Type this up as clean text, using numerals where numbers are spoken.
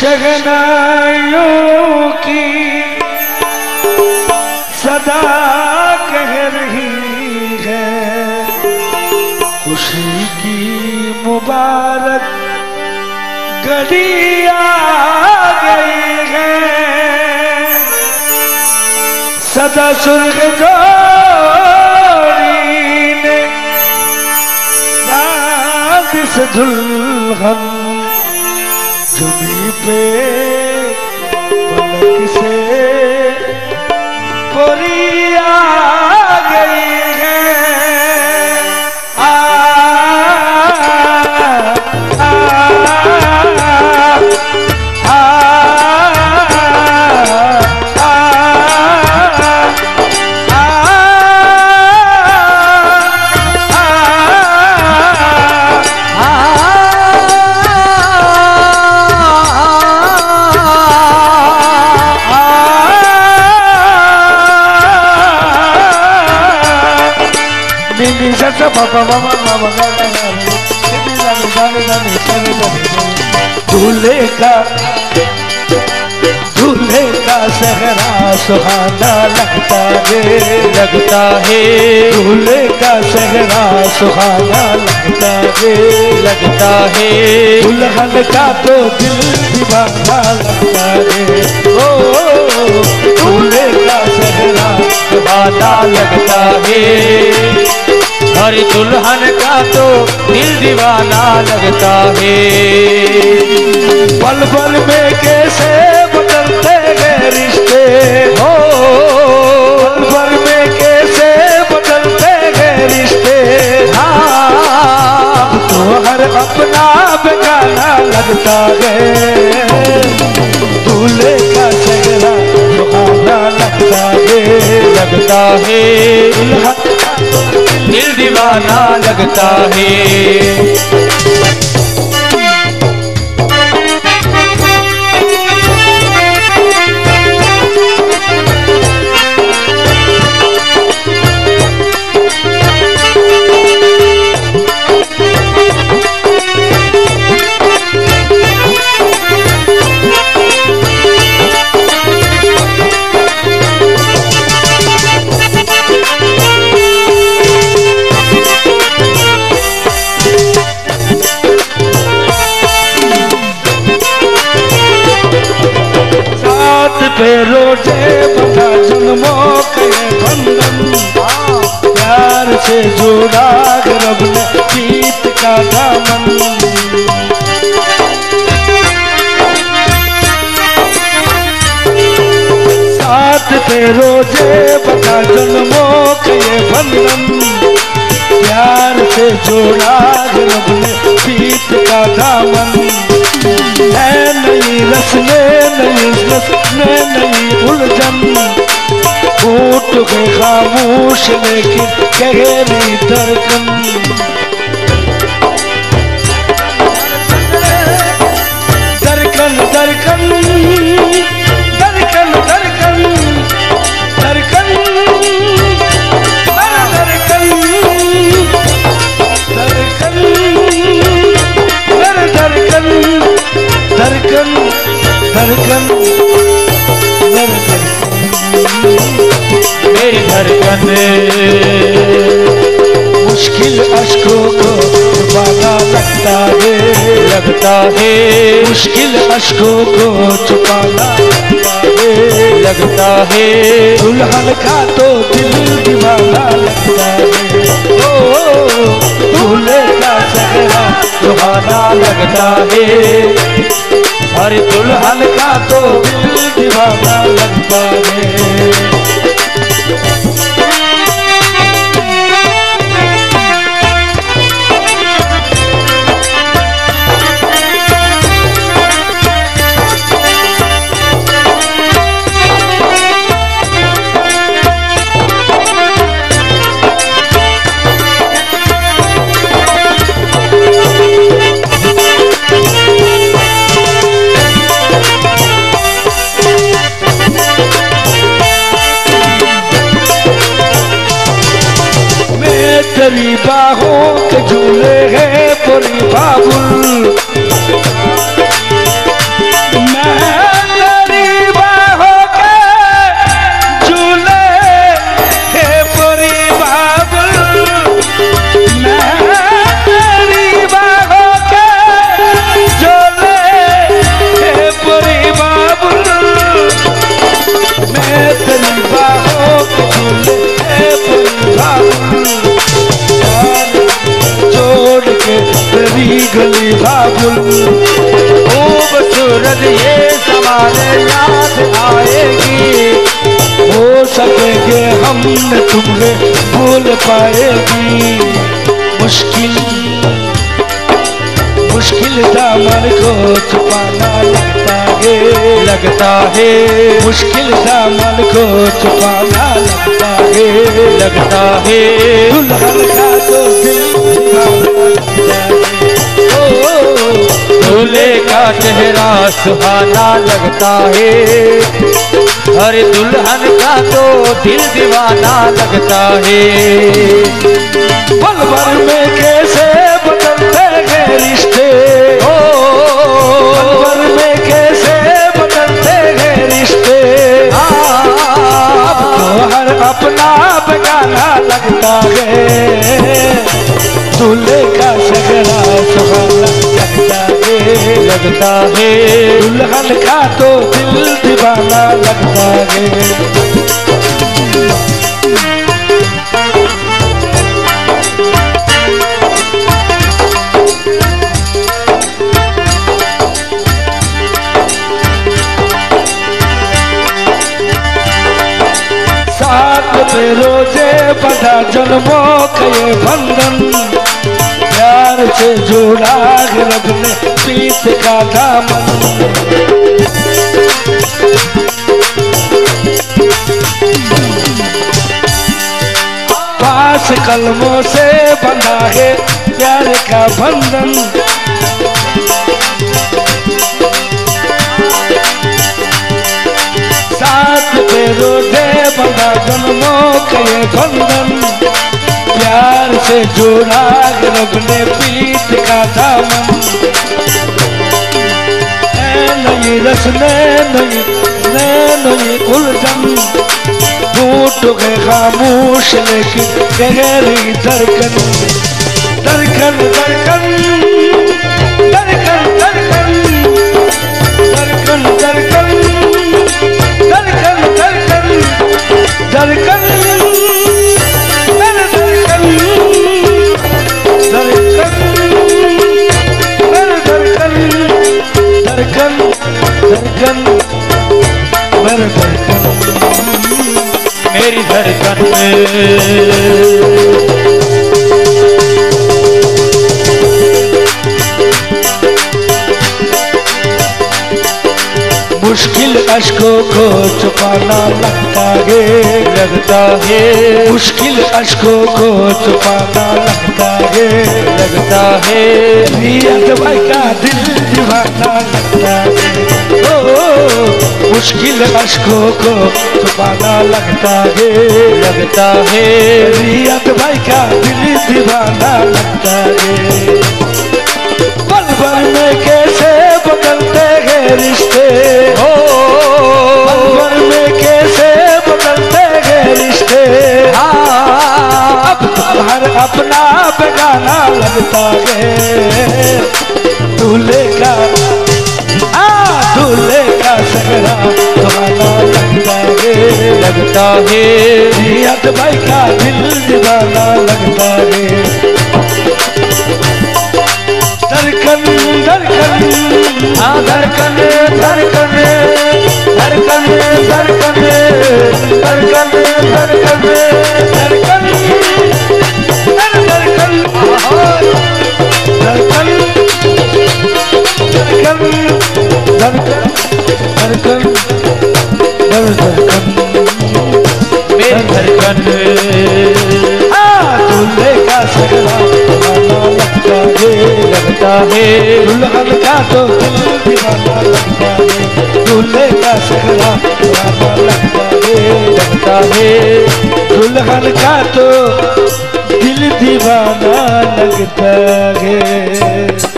शहनाइयों की सदा कह रही है, खुशी की मुबारक घड़ी आ गई है। सदा सुर्ख जोड़ी ने रात से दुल्हन जुबी पे पलक से पूरी आ गई है। आ, आ, आ, दूल्हे का सहरा सुहाना लगता है, लगता है। दूल्हे का सहरा सुहाना लगता है, लगता है। दुल्हन का तो दिल दीवाना लगता है। ओ दूल्हे का सहरा सुहाना लगता है, हर दुल्हन का तो दिल दीवाना लगता है। पल पल में कैसे बदलते हैं रिश्ते, हो पल पल में कैसे बदलते हैं रिश्ते। हाँ तो हर अपना बेगाना लगता है। दूल्हे का चेहरा सुहाना लगता है, लगता है। दिल दीवाना लगता है। पे रोजे बंधा जन्मों के बंधन, प्यार से जोड़ा रब ने प्रीत का दामन। साथ पे रोजे बंधा जन्मों के बंधन, प्यार से जोड़ा रब ने प्रीत का दामन। है नई रस्में नई रस्में नई उलझन, फूट गए खामोश लेकिन गहरी धड़कन। धड़कन धड़कन धड़कन धड़कन धड़कन धड़कन धड़कन धड़कन धड़कन मेरी धड़कन। मुश्किल अश्कों को छुपाना लगता है, लगता है। मुश्किल अश्कों को छुपाना लगता है, लगता है। दुल्हन का तो दिल दीवाना लगता है। ओ दूल्हे का चेहरा सुहाना लगता है, हर दुल्हन का तो दिल दीवाना लगता है। तेरी बाहों के झूले हैं पूरी बाबुल, खूबसूरत ये ज़माने याद आएगी, हो सकेंगे हम न तुम्हें भूल पाएगी। मुश्किल मुश्किल दामन को छुपाना लगता है, मुश्किल दामन को छुपाना लगता है। दुल्हन का तो दिल दूल्हे का चेहरा सुहाना लगता है, हर दुल्हन का तो दिल दीवाना लगता है। पल भर में कैसे बदलते हैं रिश्ते, पल भर में कैसे बदलते हैं रिश्ते। अब तो हर अपना बेगाना लगता है, दूल्हे का सगरा सुहाना लगता है, दुल्हन का तो दिल दीवाना लगता है। साथ में रोजे बंधा जन्मों का ये बंधन, प्यार से जोड़ा रब ने प्रीत का दामन। पास कलमों से बंधा है प्यार का बंधन, साथ पे रोजे बंधा जन्मों का ये बंधन, प्यार से जोड़ा रब ने प्रीत का दामन। नई रस्में नई उलझन, टूट गए खामोश लेकिन गहरी धड़कन। धड़कन धड़कन धड़कन धड़कन धड़कन धड़कन धड़कन धड़कन धड़कन धड़कन धड़कन मेरी धड़कन मेरी धड़कन मुश्किल अश्कों को छुपाना लगता है, मुश्किल अश्कों को छुपाना लगता है। रियत भाई का दिल दीवाना लगता है, मुश्किल अश्कों को छुपाना लगता है। रियत भाई का दिल दीवाना लगता है। पल भर में कैसे बदलते हैं रिश्ते, पल भर में कैसे बदलते हैं रिश्ते। अब तो हर अपना बेगाना लगता है, दूल्हे का सगरा सुहाना लगता है। रियत भाई का दिल दीवाना लगता है। धड़कन धड़कन धड़कन धड़कन धड़कन धड़कन धड़कन धड़कन धड़कन धड़कन धड़कन धड़कन धड़कन धड़कन मेरी धड़कन। दूल्हे का सगरा लगता है, दुल्हन का तो दिल दीवाना लगता है। दूल्हे का सगरा लगता है, दुल्हन का तो दिल दीवाना लगता है।